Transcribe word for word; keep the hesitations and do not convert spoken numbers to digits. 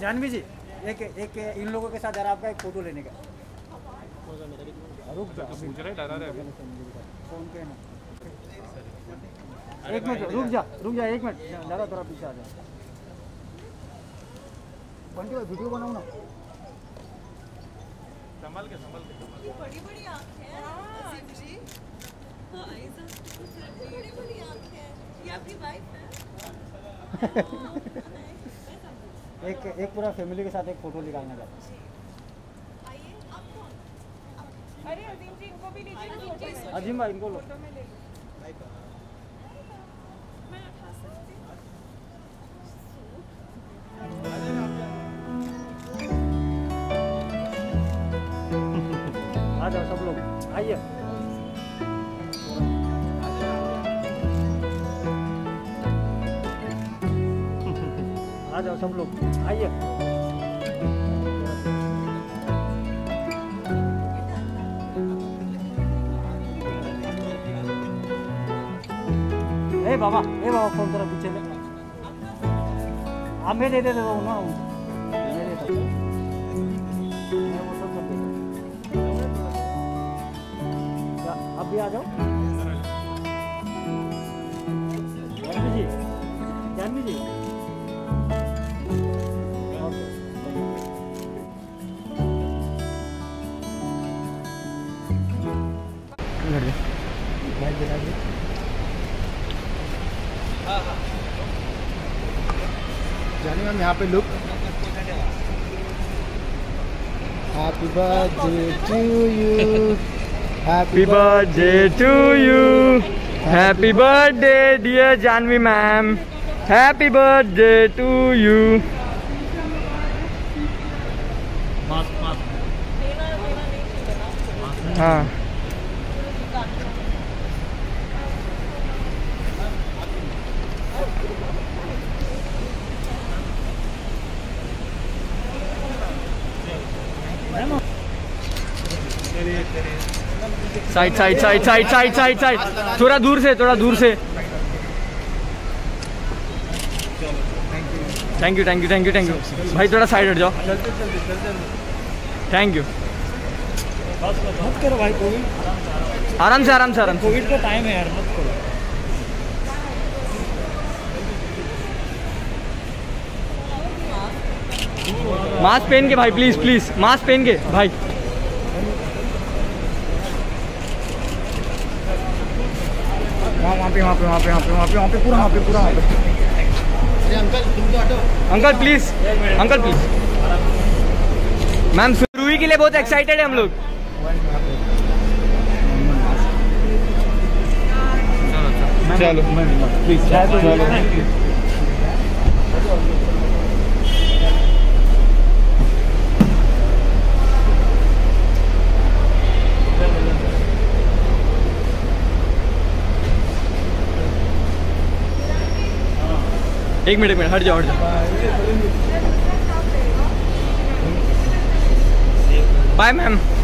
जानवी जी एक एक इन लोगों के साथ जरा आपका एक फोटो लेने का। रुक जा, पूछ रहे डरा रहे फोन पे ना। एक मिनट रुक जा रुक जा एक मिनट जरा थोड़ा पीछे आ जा। बंटी भाई वीडियो बनाओ ना। संभाल के संभाल के बड़ी बड़ी आँखें हैं अजीम जी। बड़ी बड़ी आँखें हैं। ये आपकी वाइफ है? एक एक पूरा फैमिली के साथ एक फोटो निकालना चाहता हूँ। आइए आप कौन? अरे अजीम जी इनको भी लीजिए। अजीम भाई इनको लो। मैं उठा सकती हूँ? आ जाओ सब लोग आइए। आ जाओ सब लोग आइए। ए बाबा ए बाबा फोन जरा पीछे ले। हमें दे दे दो ना मेरे तो मैं वो सब कर देता। क्या आप भी आ जाओ। जानवी जी जानवी जी जानी मैम यहाँ पे लुक। Happy birthday to you happy birthday to you happy birthday dear Janvi ma'am happy birthday to you. हाँ side side side side side side side थोड़ा दूर से थोड़ा दूर से। Thank you thank you thank you thank you भाई थोड़ा side हट जाओ। Thank you. मत करो भाई कोविड आराम से आराम से आराम से। कोविड का टाइम है यार मत करो। मास्क पहन के भाई प्लीज प्लीज मास्क पहन के भाई। वहाँ पे वहाँ पे वहाँ पे वहाँ पे वहाँ पे वहाँ पे पूरा वहाँ पे पूरा वहाँ पे। अंकल तुम तो हटो। Uncle please uncle please. Ma'am रुई के लिए बहुत एक्साइटेड है हम लोग। चलो प्लीज चलो। एक मिनट एक मिनट हट जाओ हट जाओ। Bye ma'am.